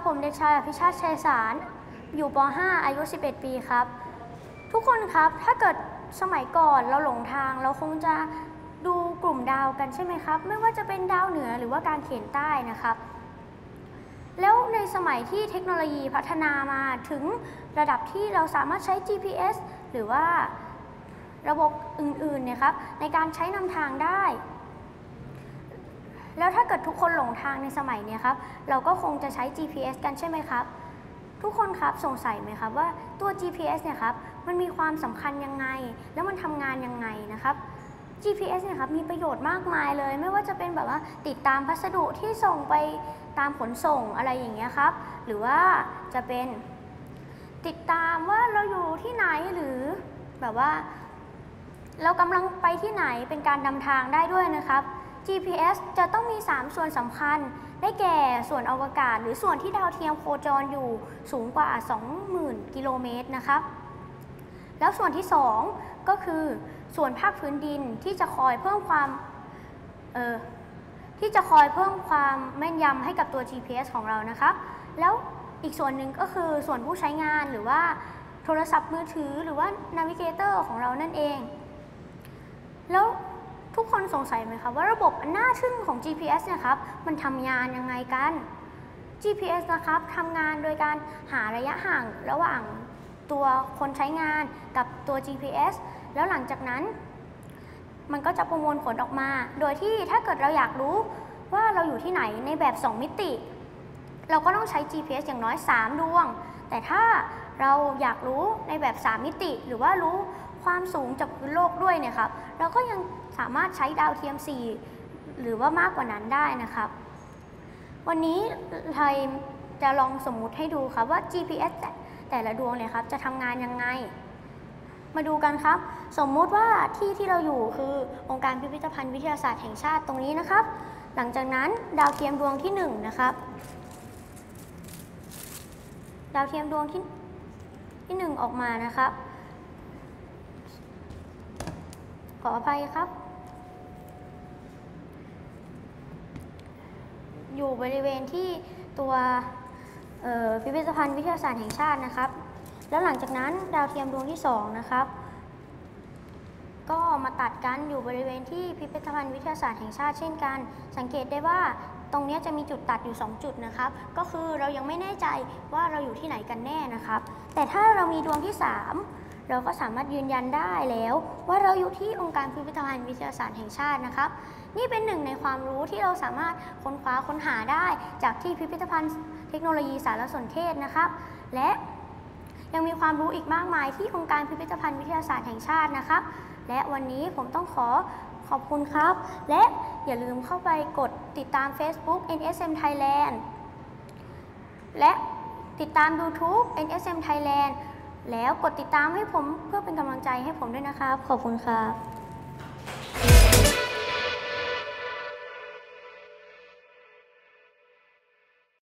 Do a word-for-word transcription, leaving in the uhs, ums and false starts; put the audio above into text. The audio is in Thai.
ผมเด็กชายอภิชาติชัยสารอยู่ป .ห้า อายุ สิบเอ็ด ปีครับทุกคนครับถ้าเกิดสมัยก่อนเราหลงทางเราคงจะดูกลุ่มดาวกันใช่ไหมครับไม่ว่าจะเป็นดาวเหนือหรือว่าการเขียนใต้นะครับแล้วในสมัยที่เทคโนโลยีพัฒนามาถึงระดับที่เราสามารถใช้ จี พี เอส หรือว่าระบบอื่นๆเนี่ยครับในการใช้นำทางได้แล้วถ้าเกิดทุกคนหลงทางในสมัยนี้ครับเราก็คงจะใช้ จี พี เอส กันใช่ไหมครับทุกคนครับสงสัยไหมครับว่าตัว จี พี เอส เนี่ยครับมันมีความสำคัญยังไงแล้วมันทำงานยังไงนะครับ จี พี เอส เนี่ยครับมีประโยชน์มากมายเลยไม่ว่าจะเป็นแบบว่าติดตามพัสดุที่ส่งไปตามขนส่งอะไรอย่างเงี้ยครับหรือว่าจะเป็นติดตามว่าเราอยู่ที่ไหนหรือแบบว่าเรากำลังไปที่ไหนเป็นการนำทางได้ด้วยนะครับ จี พี เอส จะต้องมีสามส่วนสำคัญได้แก่ส่วนอวกาศหรือส่วนที่ดาวเทียมโคจรอยู่สูงกว่า สองหมื่น กิโลเมตรนะครับแล้วส่วนที่สองก็คือส่วนภาคพื้นดินที่จะคอยเพิ่มความเอ่อที่จะคอยเพิ่มความแม่นยำให้กับตัว จี พี เอส ของเรานะครับแล้วอีกส่วนหนึ่งก็คือส่วนผู้ใช้งานหรือว่าโทรศัพท์มือถือหรือว่านาวิเกเตอร์ของเรานั่นเองแล้วทุกคนสงสัยไหมครับว่าระบบอันน่าทึ่งของ จี พี เอส เนี่ยครับมันทำงานยังไงกัน จี พี เอส นะครับทำงานโดยการหาระยะห่างระหว่างตัวคนใช้งานกับตัว จี พี เอส แล้วหลังจากนั้นมันก็จะประมวลผลออกมาโดยที่ถ้าเกิดเราอยากรู้ว่าเราอยู่ที่ไหนในแบบสองมิติเราก็ต้องใช้ จี พี เอส อย่างน้อยสามดวงแต่ถ้าเราอยากรู้ในแบบสามมิติหรือว่ารู้ความสูงจากพื้นโลกด้วยเนี่ยครับเราก็ยังสามารถใช้ดาวเทียมสี่หรือว่ามากกว่านั้นได้นะครับวันนี้ไทยจะลองสมมุติให้ดูครับว่า จี พี เอส แต่ละดวงเนี่ยครับจะทำงานยังไงมาดูกันครับสมมุติว่าที่ที่เราอยู่คือองค์การพิพิธภัณฑ์วิทยาศาสตร์แห่งชาติตรงนี้นะครับหลังจากนั้นดาวเทียมดวงที่หนึ่งนะครับดาวเทียมดวงที่ที่หนึ่งออกมานะครับขออภัยครับอยู่บริเวณที่ตัวพิพิธภัณฑ์วิทยาศาสตร์แห่งชาตินะครับแล้วหลังจากนั้นดาวเทียมดวงที่สองนะครับก็มาตัดกันอยู่บริเวณที่พิพิธภัณฑ์วิทยาศาสตร์แห่งชาติเช่นกันสังเกตได้ว่าตรงนี้จะมีจุดตัดอยู่สองจุดนะครับก็คือเรายังไม่แน่ใจว่าเราอยู่ที่ไหนกันแน่นะครับแต่ถ้าเรามีดวงที่สามเราก็สามารถยืนยันได้แล้วว่าเราอยู่ที่องค์การพิพิธภัณฑ์วิทยาศาสตร์แห่งชาตินะครับนี่เป็นหนึ่งในความรู้ที่เราสามารถค้นคว้าค้นหาได้จากที่พิพิธภัณฑ์เทคโนโลยีสารสนเทศนะครับและยังมีความรู้อีกมากมายที่องค์การพิพิธภัณฑ์วิทยาศาสตร์แห่งชาตินะครับและวันนี้ผมต้องขอขอบคุณครับและอย่าลืมเข้าไปกดติดตาม Facebook เอ็น เอส เอ็ม Thailand และติดตาม YouTube เอ็น เอส เอ็ม Thailand แล้วกดติดตามให้ผมเพื่อเป็นกำลังใจให้ผมด้วยนะครับขอบคุณครับ